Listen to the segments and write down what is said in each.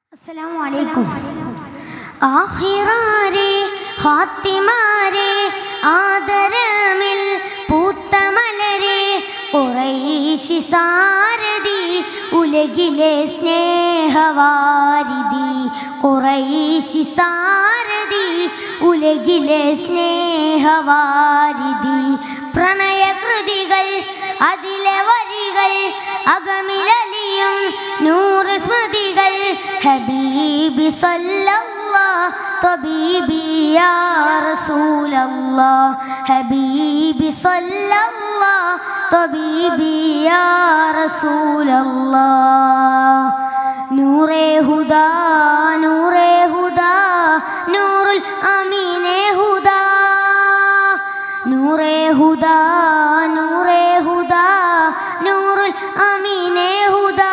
अस्सलामु अलैकुम। ആഖിറാരെ ഹാത്തിമാരെ ആദരമിൽ പൂത്തമലരെ ഖുറൈശി സാരഥി ഉലകിലെ സ്നേഹവാരിധി ഖുറൈശി സാരഥി ഉലകിലെ സ്നേഹവാരിധി പ്രണയകൃതികൾ അതിലെ വരികൾ അകമിലലിയും നൂറ് സ്മൃതികൾ ഹബീബി സല്ലല്ലാഹ് തബീബി യാ റസൂലല്ലാഹ് ഹബീബി സല്ലല്ലാഹ് തബീബി യാ റസൂലല്ലാഹ് നൂറേ ഹുദാ നൂറേ ഹുദാ നൂറുൽ അമീനേ ഹുദാ നൂറേ ഹുദാ നൂറേ ഹുദാ നൂറുൽ അമീനേ ഹുദാ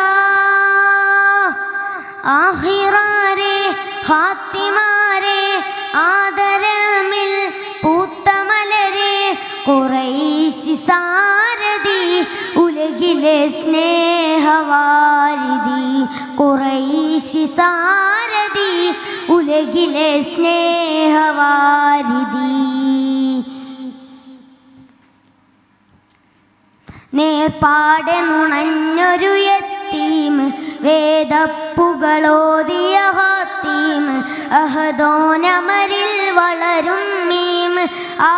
ആഖിറാരെ ഹാത്തിമാരെ ആദരമിൽ പൂത്തമലരെ ഖുറൈശി സാരഥി ഉലകിലെ സ്നേഹവാരിധി ഖുറൈശി സാരഥി ഉലകിലെ സ്നേഹവാരിധി നേർപ്പാടെ നുണഞ്ഞൊരു യത്തീം വേദപ്പുകളോതിയ ഹാത്തീം അഹദോനമരിൽ വളരും മീം ആ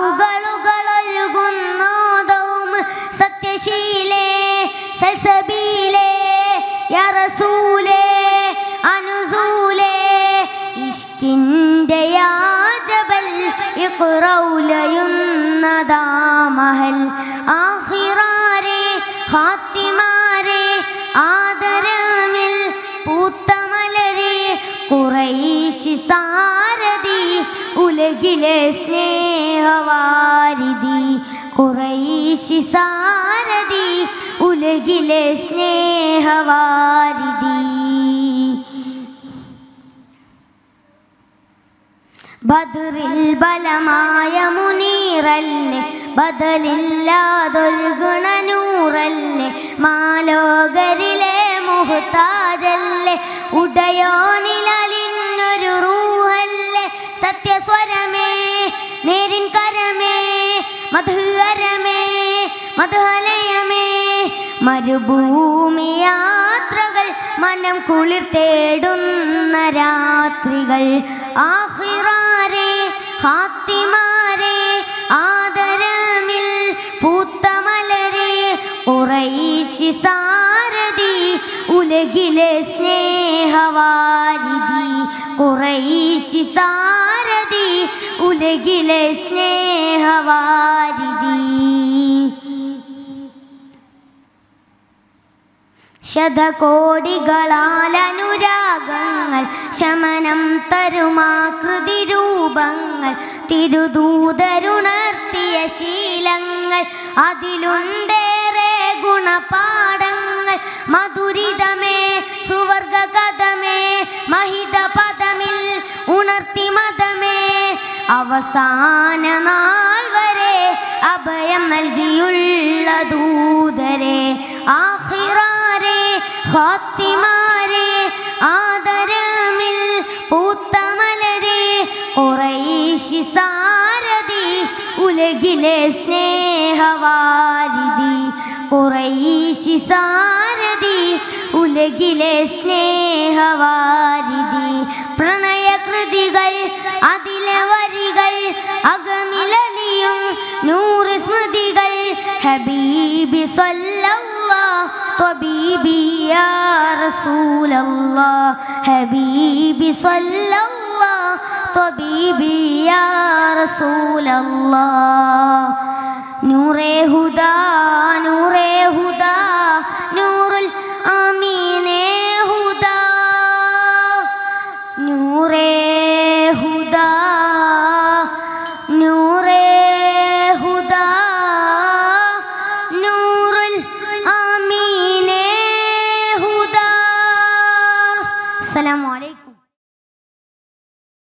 പുകളുകളൊഴുകുന്നോദവും സത്യശീലേ സൽസബീലേ യാ റസൂലേ അനുസൂലേ ഇഷ്കിൻ്റെ യാജബൽ ഇഖ്റൗലയുന്നതാ മഹൽ ആഖിറാരെ ഹാത്തിമാരെ ആദരമിൽ പൂത്തമലരെ ഖുറൈശി സാരഥി ഉലകിലെ സ്നേഹവാരിധി ഖുറൈശി സാരഥി ഉലകിലെ സ്നേഹവാരിധി ബദറിൽ ബലമായ മുനീറല്ലേ ബദലില്ലാതൊരു ഗുണനൂറല്ലേ മാലോകരിലെ മുഹ്താജല്ലേ ഉടയോനിലലിന്നൊരു റൂഹല്ലേ സത്യസ്വരമേ നേരിൻ കരമേ മധുഹരമേ മധുഹലയമേ മരുഭൂമി യാത്രകൾ മനം കുളിർ തേടുന്ന രാത്രികൾ ആഖിറാരെ ഹാത്തിമാരെ ആദരമിൽ പൂത്തമലരെ ഖുറൈശി സാരഥി ഉലകിലെ സ്നേഹവാരിധി ഖുറൈശി സാരഥി ഉലകിലെ സ്നേഹവാരിധി ശതകോടികളാൽ അനുരാഗങ്ങൾ ശമനം തരുമാകൃതി രൂപങ്ങൾ തിരുദൂതരുണർത്തിയ ശീലങ്ങൾ അതിലുണ്ടേറെ ഗുണപാഠങ്ങൾ മധുരിതമേ സുവർഗ കഥമേ മഹിത പദമിൽ ഉണർത്തി മതമേ അവസാന നാൾ വരെ അഭയം നൽകിയുള്ള ദൂതരെ ആഖിറാരെ ഹാത്തിമാരെ ആദരമിൽ പൂത്തമലരെ ഖുറൈശി സാരഥി ഉലകിലെ സ്നേഹവാരിധി ഖുറൈശി സാരഥി ഉലകിലെ സ്നേഹവാരിധി പ്രണയകൃതികൾ അതിലെ വരികൾ അകമിലലിയും നൂറ് സ്മൃതികൾ ഹബീബി സല്ലല്ലാഹ് തബീബി യാ റസൂലല്ലാഹ് ഹബീബി സല്ലല്ലാഹ് തബീബി യാ റസൂലല്ലാഹ് നൂറേ ഹുദാ